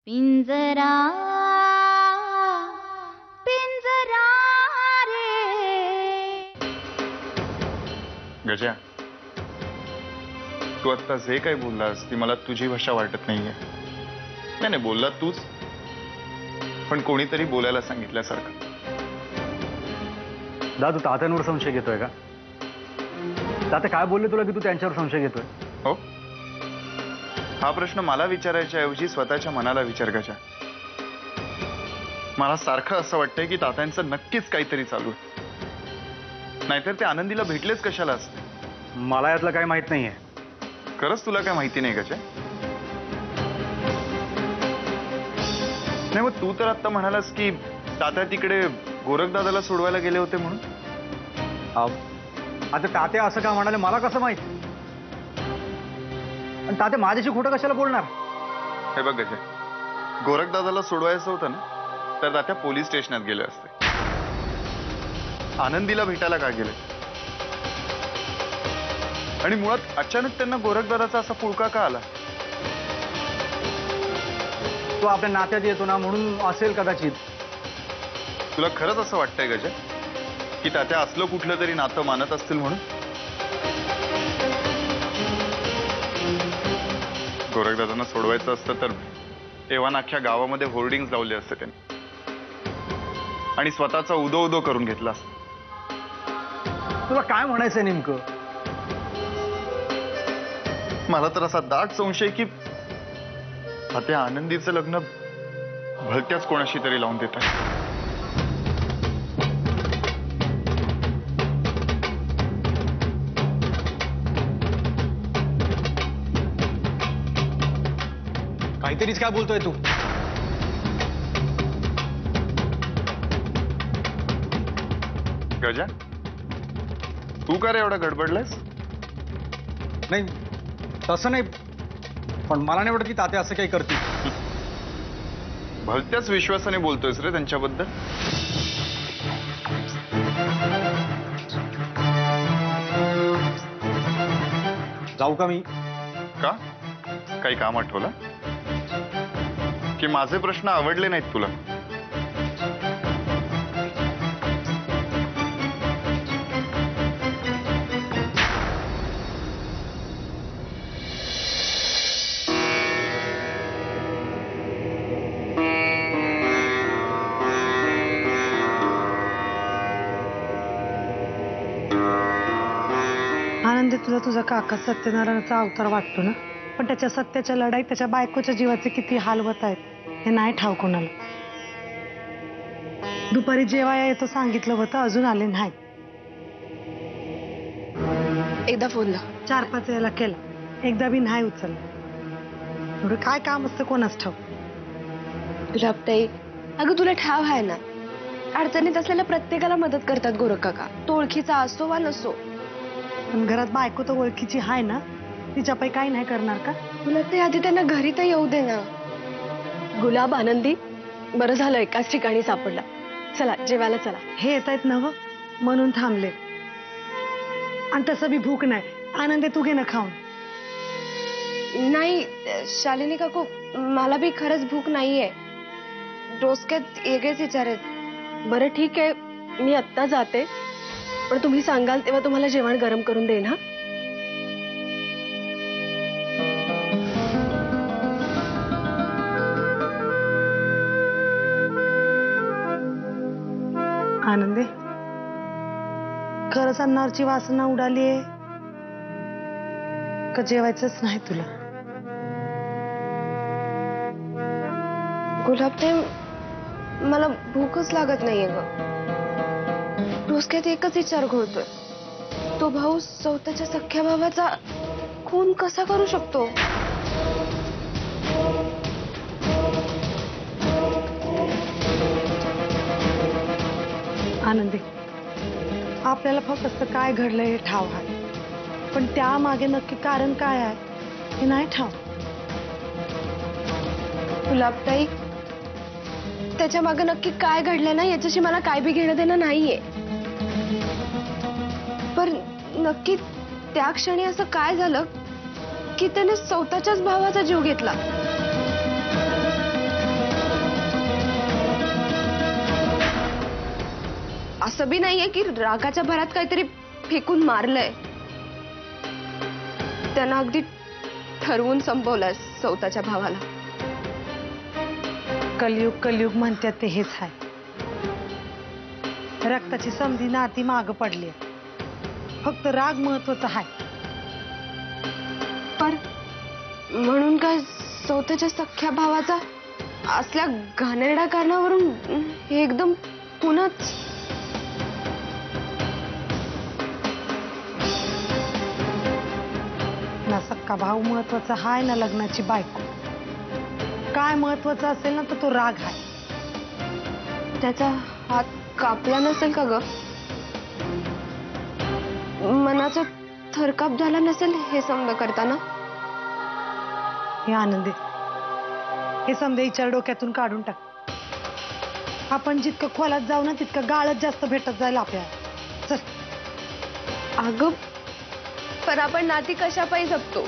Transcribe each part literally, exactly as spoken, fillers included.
पिंजरा पिंजरा रे. गजा, तू आता जे काही बोललास ती मला तुझी भाषा वाटत नाहीये. नाही नाही, बोलला तूच, पण कोणीतरी बोलायला सांगितल्यासारखं. दा तू तात्यांवर संशय घेतोय का? तात्या काय बोलले तुला की तू त्यांच्यावर संशय घेतोय? हो, हा प्रश्न मला विचारायच्या ऐवजी स्वतःच्या मनाला विचार. गजा, मला सारखं असं वाटतंय की तात्यांचं नक्कीच काहीतरी चालू आहे, नाहीतर ते आनंदीला भेटलेच कशाला असते. मला यातलं काही माहित नाहीये. खरंच तुला काय माहिती नाही गजा? नाही, मग तू तर आता म्हणालास की तात्या तिकडे गोरखदादाला सोडवायला गेले होते म्हणून. अहो, आता तात्या असं का म्हणाले मला कसं माहित? आणि तात्या माझ्याशी खोटं कशाला बोलणार? हे बघ गजा, गोरखदादाला सोडवायचं होतं ना, तर तात्या पोलीस स्टेशनात गेले असते. आनंदीला भेटायला का गेले? आणि मुळात अचानक त्यांना गोरखदादाचा असा पुळका का आला? तो आपल्या नात्यात येतो ना म्हणून असेल कदाचित. तुला खरंच असं वाटतंय गजा की तात्या असलं कुठलं तरी नातं मानत असतील म्हणून? गोरखदादांना सोडवायचं असतं तर तेव्हा अख्ख्या गावामध्ये होर्डिंग्स लावले असते त्यांनी आणि स्वतःचा उदो उदो करून घेतला असता. तुला काय म्हणायचंय नेमकं? मला तर असा दाट संशय की तात्या आनंदीचं लग्न भलत्याच कोणाशी तरी लावून देत आहे. काहीतरीच काय बोलतोय तू? गजा, तू का रे एवढा गडबडलायस? नाही तसं नाही, पण मला नाही वाटत की तात्या असं काही करतील. भलत्याच विश्वासाने बोलतोयस रे त्यांच्याबद्दल. जाऊ का मी? का? काही काम आठवलं की माझे प्रश्न आवडले नाहीत तुला? आनंदी, तुला तुझा काका सत्यनारायणाचा अवतार वाटतो ना, पण त्याच्या सत्याच्या लढाईत त्याच्या बायकोच्या जीवाचे किती हाल होत आहेत हे नाही ठाव कोणाला. दुपारी जेवाया येतो सांगितलं होतं, अजून आले नाही. एकदा फोन ला चार पाच वेळेला केला, एकदा बी नाही उचलला. एवढं काय काम असतं कोणाच ठाव? गुलाबताई, अगं तुला ठाव आहे ना, अडचणीत असलेल्या प्रत्येकाला मदत करतात गोरख काका, तो ओळखीचा असो वा नसो. पण घरात बायको तर ओळखीची आहे ना, तिच्यापायी काही नाही करणार का? गुलाबताई, आधी त्यांना घरी तर येऊ दे ना. गुलाब, आनंदी, बरं झालं एकाच ठिकाणी सापडला. चला जेवायला चला. हे येत आहेत नव म्हणून थांबले, आणि तसं बी भूक नाही. आनंदी, तू घे ना खाऊन. नाही शालिनी काकू, मला बी खरंच भूक नाहीये. डोसक्यात वेगळेच विचार आहेत. बरं ठीक आहे, मी आत्ता जाते, पण तुम्ही सांगाल तेव्हा तुम्हाला जेवण गरम करून देईन. हा, आनंदी, खरंच अन्नावरची वासना उडालीये का जेवायचंच नाही तुला? गुलाबताई, मला भूकच लागत नाहीये ग. डोसक्यात एकच विचार घोळतोय, तो भाऊ स्वतःच्या सख्या भावाचा खून कसा करू शकतो? आनंदी, आपल्याला फक्त काय घडलंय हे ठाव आहे, पण त्यामागे नक्की कारण काय आहे हे नाही ठाव. गुलाबताई, त्याच्या मागे नक्की काय घडलं ना याच्याशी मला काय बी घेणं देणं नाहीये, पण नक्की त्या क्षणी असं काय झालं की त्याने स्वतःच्याच भावाचा जीव घेतला? असं बी नाहीये की रागाच्या भरात काहीतरी फेकून मारलंय. त्यानं अगदी ठरवून संपवलंय सौताच्या भावाला. कलयुग कलयुग म्हणतात ते हेच आहे. रक्ताची समधी नाती माग पडली. फक्त राग महत्वाचा आहे. पर म्हणून काय सौताच्या सख्या भावाचा असल्या घाणेरड्या कारणावरून हे एकदम पुन्हाच. ना सक्का भाऊ महत्वाचा हाय ना लग्नाची बायको. काय महत्वाचं असेल ना तर तो राग आहे. त्याचा हात कापला नसेल का ग? मनाचा थरकाप झाला नसेल हे समज करताना? हे आनंदी हे समजा विचार डोक्यातून काढून टाक. आपण जितकं खोलात जाऊ ना तितकं गाळच जास्त भेटत जाईल आपल्याला. चल. अगं पण आपण नाती कशा पायी जपतो?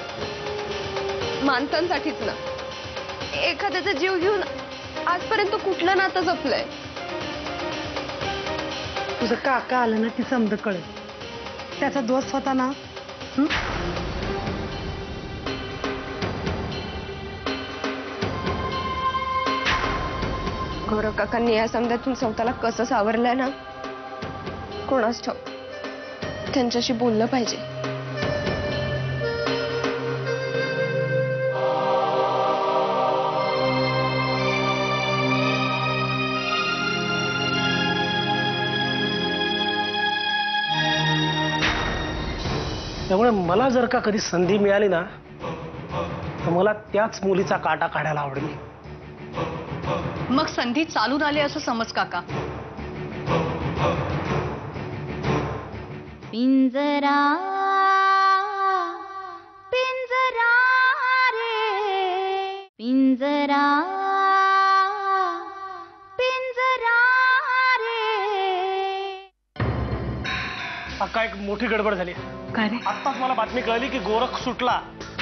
माणसांसाठीच ना. एखाद्याचा जीव घेऊन आजपर्यंत कुठलं नातं जपलंय? तुझं काका आलं ना ती समज कळेल. त्याचा दोष होता ना. हं? गौरव काकांनी या समजातून सौताला कसं सावरलंय ना कोणास ठाऊक. त्यांच्याशी बोललं पाहिजे. त्यामुळे मला जर का कधी संधी मिळाली ना तर मला त्याच मुलीचा काटा काढायला आवडेल. मग संधी चालून आली असं समज काका. पिंजरा पिंजरा रे पिंजरा पिंजरा रे. अक्का एक मोठी गडबड झाली. काय रे? आत्ताच मला बातमी कळली की गोरख सुटला.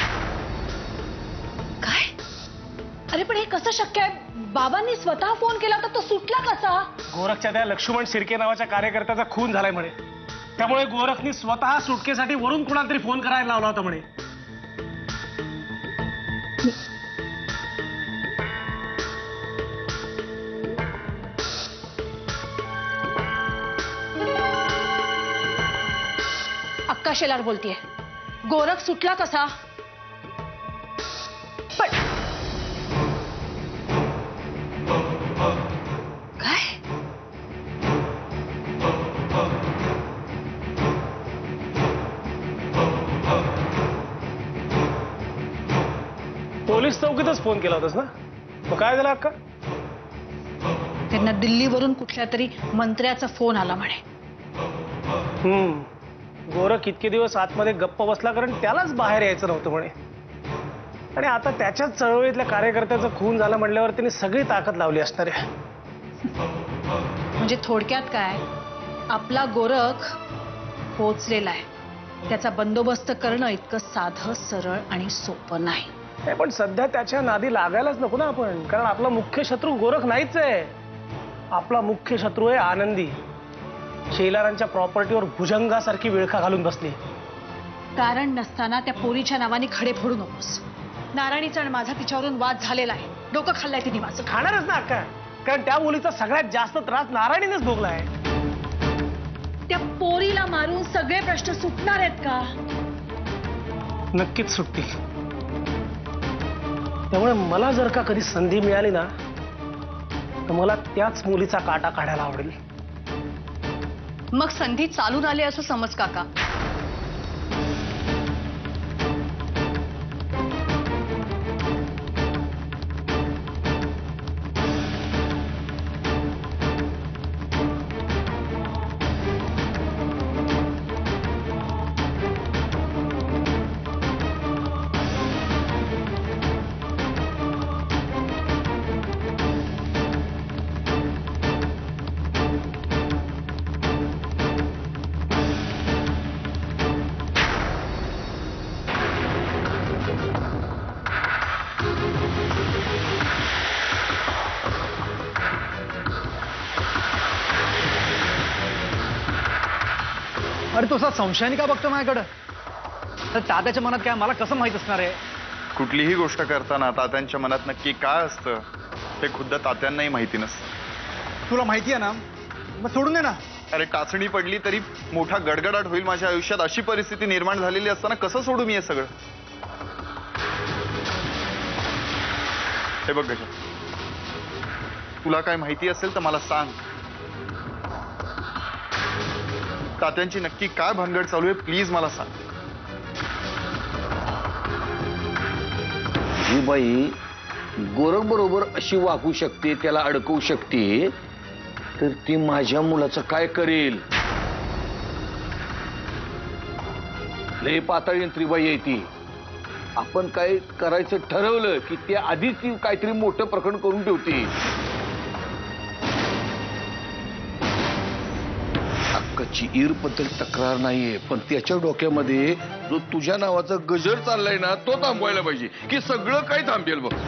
काय? अरे पण हे कसं शक्य आहे? बाबांनी स्वतः फोन केला तर तो सुटला कसा? गोरखच्या त्या लक्ष्मण शिर्के नावाच्या कार्यकर्त्याचा खून झालाय म्हणे. त्यामुळे गोरखनी स्वतः सुटकेसाठी वरून कुणाला तरी फोन करायला लावला होता म्हणे. अक्का शेलार बोलतीये. गोरख सुटला कसा? पण काय? पोलीस चौकीतच फोन केला होतास ना? मग काय झालं अक्का? त्यांना दिल्लीवरून कुठल्या तरी मंत्र्याचा फोन आला म्हणे. हम्म गोरख इतके दिवस आतमध्ये गप्प बसला कारण त्यालाच बाहेर यायचं नव्हतं म्हणे. आणि आता त्याच्याच चळवळीतल्या कार्यकर्त्याचा खून झाला म्हटल्यावर त्यांनी सगळी ताकद लावली असणार आहे. म्हणजे थोडक्यात काय, आपला गोरख पोचलेला आहे. त्याचा बंदोबस्त करणं इतकं साधं सरळ आणि सोपं नाही. हे पण सध्या त्याच्या नादी लागायलाच नको ना आपण. कारण आपला मुख्य शत्रू गोरख नाहीच आहे. आपला मुख्य शत्रू आहे आनंदी. शेलारांच्या प्रॉपर्टीवर भुजंगासारखी विळखा घालून बसली. कारण नसताना त्या पोरीच्या नावाने खडे फोडू नकोस. नारायणीचा आणि माझा तिच्यावरून वाद झालेला आहे. डोकं खाल्लाय तिने माझं. खाणारच ना अक्का. कारण त्या मुलीचा सगळ्यात जास्त त्रास नारायणीनेच भोगला आहे. त्या पोरीला मारून सगळे प्रश्न सुटणार आहेत का? नक्कीच सुटतील. त्यामुळे मला जर का कधी संधी मिळाली ना तर मला त्याच मुलीचा काटा काढायला आवडेल. मग संधी चालून आली असं समज काका. अरे तो असा संशयाने का बघतो माझ्याकडं? तर तात्याच्या मनात काय मला कसं माहित असणार आहे? कुठलीही गोष्ट करताना तात्यांच्या मनात नक्की काय असतं हे खुद्द तात्यांनाही माहिती नसतं. तुला माहिती आहे ना, मग सोडून दे ना. अरे टाचणी पडली तरी मोठा गडगडाट होईल माझ्या आयुष्यात, अशी परिस्थिती निर्माण झालेली असताना कसं सोडू मी हे सगळं? हे बघ गजा, तुला काय माहिती असेल तर मला सांग. तात्यांची नक्की काय भानगड चालू आहे प्लीज मला सांग. ही बाई गोरख बरोबर अशी वागू शकते, त्याला अडकवू शकते, तर ती माझ्या मुलाचं काय करेल? लय पाताळी यंत्रीबाई आहे ती. आपण काय करायचं ठरवलं की त्या आधीच ती काहीतरी मोठं प्रकरण करून ठेवते. अक्काची ईर बद्दल तक्रार नाहीये, पण त्याच्या डोक्यामध्ये जो तुझ्या नावाचा गजर चाललाय ना तो थांबवायला पाहिजे की सगळं काही थांबेल बघ.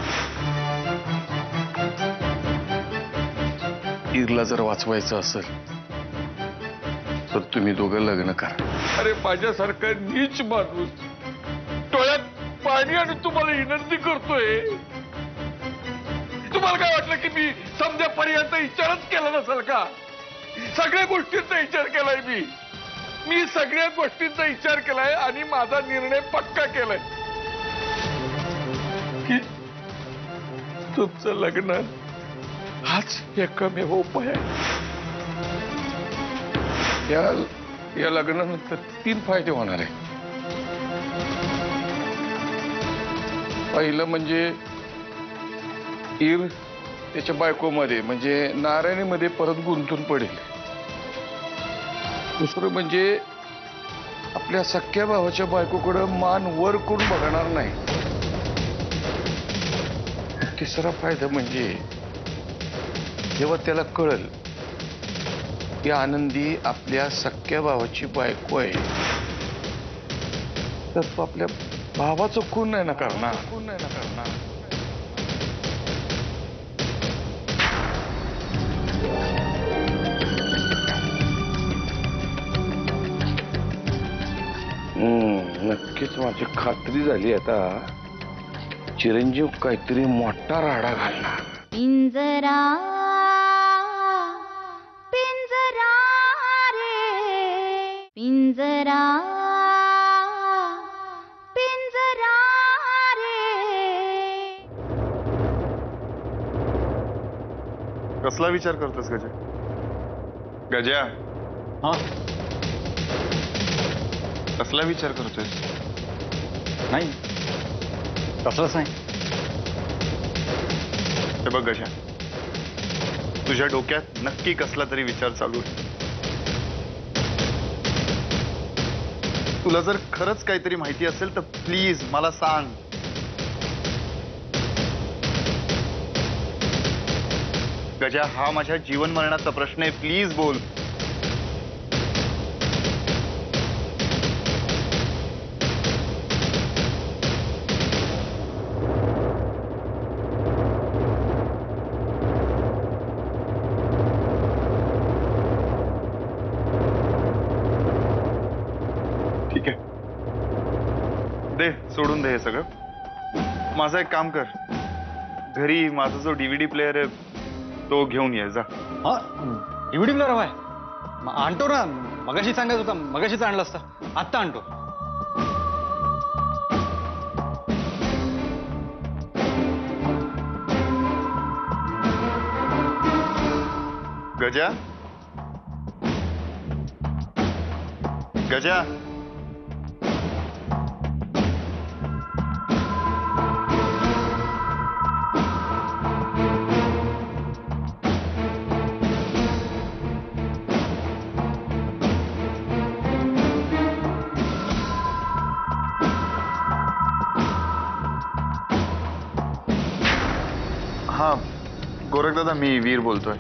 ईरला जर वाचवायचं असेल तर तुम्ही दोघं लग्न करा. अरे माझ्यासारखा नीच माणूस डोळ्यात पाणी आणि तुम्हाला विनंती करतोय. तुम्हाला काय वाटलं की मी समजापर्यंत विचारच केला नसेल का? सगळ्या गोष्टींचा विचार केलाय मी मी सगळ्या गोष्टींचा विचार केलाय आणि माझा निर्णय पक्का केलाय की तुमचं लग्न हाच एकमेव उपाय आहे. या या लग्नानंतर तीन फायदे होणार आहे. पहिलं म्हणजे ईर त्याच्या बायकोमध्ये म्हणजे नारायणीमध्ये परत गुंतून पडेल. दुसरं म्हणजे आपल्या सख्या भावाच्या बायकोकडे मान वर करून बघणार नाही. तिसरा फायदा म्हणजे जेव्हा त्याला कळल की आनंदी आपल्या सख्या भावाची बायको आहे तर तो आपल्या भावाचं खून नाही ना करणार खून नाही ना करणार. हम्म नक्कीच माझी खात्री झाली. आता चिरंजीव काहीतरी मोठा राडा घालणार. पिंजरा पिंजरा रे पिंजरा पिंजरा रे. कसला विचार करतोस गजा? गजा हा कसला विचार करतोयस? नाही, कसलंच नाही. हे बघ गजा, तुझ्या डोक्यात नक्की कसला तरी विचार चालू आहे. तुला जर खरंच काहीतरी माहिती असेल तर प्लीज मला सांग. गजा, हा माझ्या जीवन मरणाचा प्रश्न आहे, प्लीज बोल. ठीक आहे, दे सोडून दे हे सगळं. माझं एक काम कर, घरी माझा जो डीव्हीडी प्लेअर आहे तो घेऊन ये जा. हा डीव्हीडी प्लेअर हवाय? मग आणतो ना, मगाशी सांगायचं होता, मगाशीच आणलं असतं. आत्ता आणतो. गजा गजा हा गोरख दादा, मी वीर बोलतोय.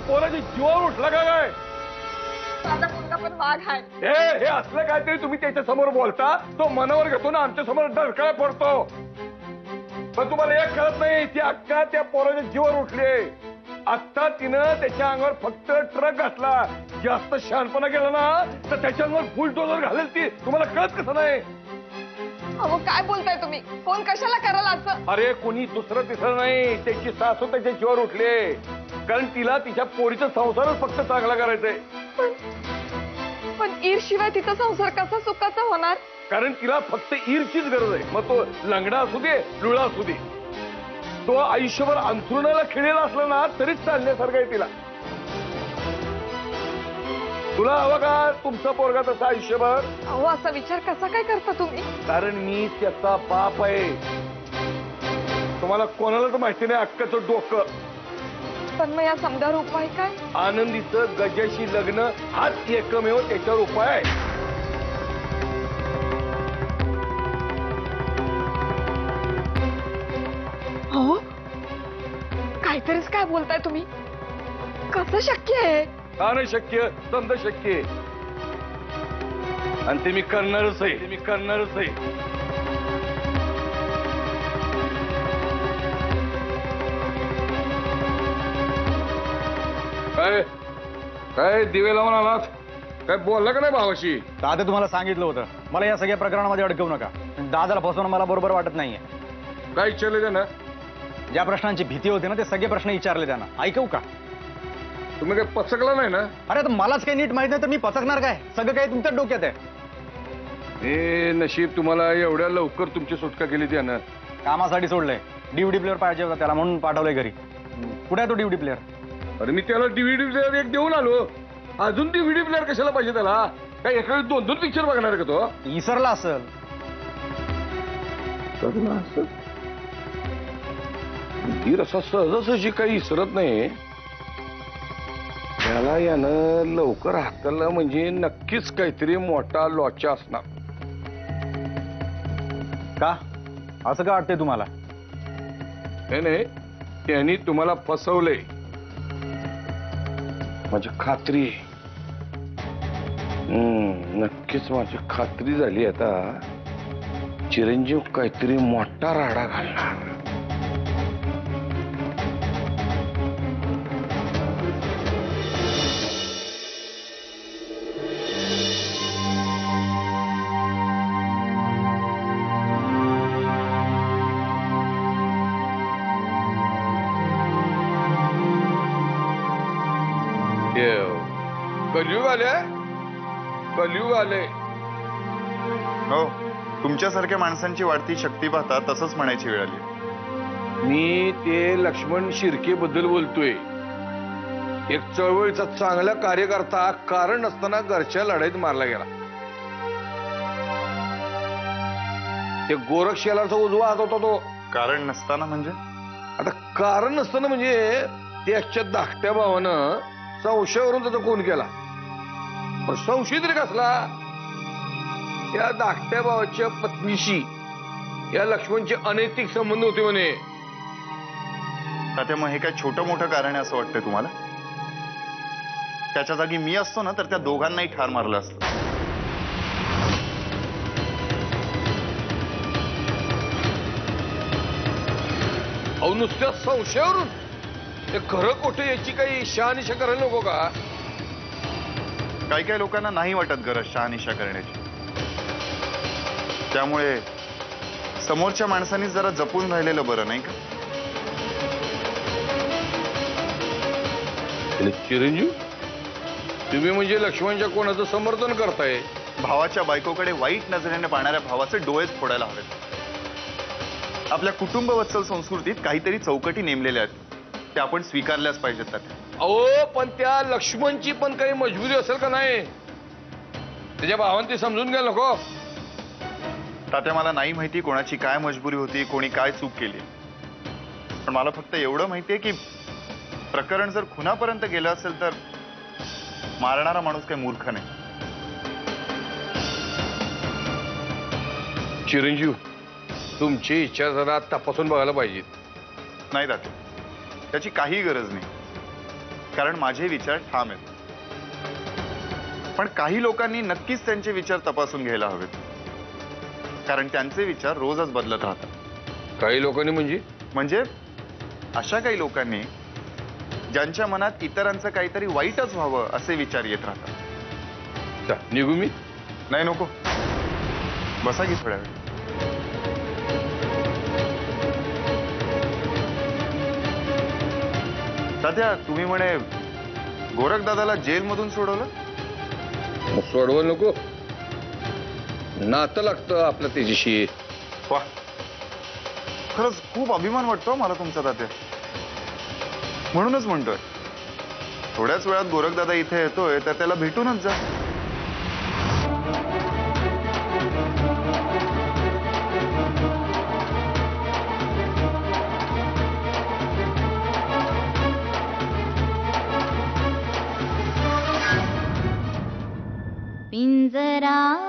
पोराच्या जीवावर उठला का काय? माझा मुलगा पण वाघ आहे. हे हे असलं काहीतरी तुम्ही त्याच्या समोर बोलता, तो मनावर घेतो ना, आमच्या समोर डरकाळ पडतो. पण तुम्हाला एक कळत नाही, ती अक्का त्या पोराच्या जीवावर उठली. आता तिनं त्याच्या अंगावर फक्त ट्रक घातला. जास्त शहाणपणा केला ना तर त्याच्या अंगावर फुल डोजर घालेल ती. तुम्हाला कळत कसं नाही? अहो काय बोलताय तुम्ही? फोन कशाला कराल असं? अरे कोणी दुसरं तिसरं नाही, त्याची सासू त्याच्या जीवावर उठले. कारण तिला तिच्या पोरीचा संसारच फक्त चांगला करायचंय. पण ईर शिवाय तिचा संसार कसा सुखाचा होणार? कारण तिला फक्त ईरचीच गरज आहे. मग तो लंगडा असू दे, लुळा असू दे, तो आयुष्यभर अंथरुणाला खिळलेला असला ना तरीच चालण्यासारखं आहे तिला. तुला हवं का तुमचा पोरगा तसा आयुष्यभर? अहो असा विचार कसा काय करता तुम्ही? कारण मी त्याचा बाप आहे. तुम्हाला कोणालाच माहिती नाही अक्काचं डोकं. पण मग या समजावर उपाय काय? आनंदीचं गजाशी लग्न हाच एकमेव त्याच्यावर उपाय आहे. हो काहीतरीच काय बोलताय तुम्ही? कसं शक्य आहे? का नाही शक्य? समजा शक्य आहे. आणि ते मी करणारच आहे. ते मी करणारच आहे. काय काय दिवे लावून आलात? काय बोलला का नाही भावाशी? दादा तुम्हाला सांगितलं होतं मला या सगळ्या प्रकरणामध्ये अडकवू नका. दादाला फसवणं मला बरोबर वाटत नाहीये. काय विचारले त्यानं? ज्या प्रश्नांची भीती होती ना ते सगळे प्रश्न विचारले त्यांना. ऐकू का? तुम्ही काय पचकला नाही ना? अरे तर मलाच काही नीट माहित नाही तर मी पचकणार काय? सगळं काही तुमच्याच डोक्यात आहे. हे नशीब तुम्हाला एवढ्या लवकर तुमची सुटका केली त्यानं. कामासाठी सोडलंय. डीव्हीडी प्लेअर पाहिजे होता त्याला म्हणून पाठवलंय घरी. कुठे आहे तो डीव्हीडी प्लेअर? अरे मी त्याला डीव्हीडी प्लेअर एक देऊन आलो. अजून डीव्हीडी प्लेअर कशाला पाहिजे त्याला? काय एका वेळी दोन दोन पिक्चर बघणार का तो? विसरला असेल. धीर असा सहजासहजी काही इसरत नाही. त्याला यानं लवकर हाताळलं म्हणजे नक्कीच काहीतरी मोठा लॉचा असणार. का असं का वाटतंय तुम्हाला? नाही नाही त्यांनी तुम्हाला फसवलंय माझी खात्री आहे. हम्म नक्कीच माझी खात्री झाली. आता चिरंजीव काहीतरी मोठा राडा घालणार. कलियुग आले. कलियुग आले. हो तुमच्यासारख्या माणसांची वाढती शक्ती पाहता तसंच म्हणायची वेळ आली. मी ते लक्ष्मण शिर्के बद्दल बोलतोय. एक चळवळीचा चांगला कार्यकर्ता कारण नसताना घरच्या लढाईत मारला गेला. ते गोरक्ष शेलारचा उजवा हात होता तो. कारण नसताना म्हणजे? आता कारण नसताना म्हणजे त्याच्या धाकट्या भावानं संशयावरून त्याचा खून केला. पण संशय तरी कसला? त्या धाकट्या भावाच्या पत्नीशी या लक्ष्मणचे अनैतिक संबंध होते म्हणे. तात्या मग हे काय छोटं मोठं कारण आहे असं वाटतंय तुम्हाला? त्याच्या जागी मी असतो ना तर त्या दोघांनाही ठार मारलं असतं. अहो नुसत्या संशयावरून ते खरं खोटं याची काही शहानिशा करायला नको का? काही काही लोकांना नाही वाटत गरज शहानिशा करण्याची. त्यामुळे समोरच्या माणसांनी जरा जपून राहिलेलं बरं नाही का? चिरंजीव तुम्ही म्हणजे लक्ष्मणच्या कोणाचं समर्थन करताय? भावाच्या बायकोकडे वाईट नजरेने पाहणाऱ्या भावाचे डोळेच फोडायला हवेत. आपल्या कुटुंबवत्सल संस्कृतीत काहीतरी चौकटी नेमलेल्या आहेत त्या आपण स्वीकारल्याच पाहिजेत. अहो पण त्या लक्ष्मणची पण काही मजबुरी असेल का नाही? त्याच्या भावांनी ते समजून घ्यायला नको. तात्या मला नाही माहिती कोणाची काय मजबुरी होती, कोणी काय चूक केली. पण मला फक्त एवढं माहितीये की प्रकरण जर खुनापर्यंत गेलं असेल तर मारणारा माणूस काही मूर्ख नाही. चिरंजीव तुमची इच्छा जरा तपासून बघायला पाहिजे. नाही तात्या त्याची काही गरज नाही. कारण माझे विचार ठाम आहेत. पण काही लोकांनी नक्कीच त्यांचे विचार तपासून घ्यायला हवेत, कारण त्यांचे विचार रोजच बदलत राहतात. काही लोकांनी म्हणजे म्हणजे अशा काही लोकांनी ज्यांच्या मनात इतरांचं काहीतरी वाईटच व्हावं असे विचार येत राहतात. चा, निघू मी? नाही, नको. बसा की थोड्या वेळ. तात्या, तुम्ही म्हणे गोरख दादाला जेलमधून सोडवलं? मग सोडवं नको? नातं लागतं आपलं त्याच्याशी. वा, खरंच खूप अभिमान वाटतो मला तुमचा तात्या. म्हणूनच म्हणतोय, थोड्याच वेळात गोरख दादा इथे येतोय तर त्याला भेटूनच जा. पिंजरा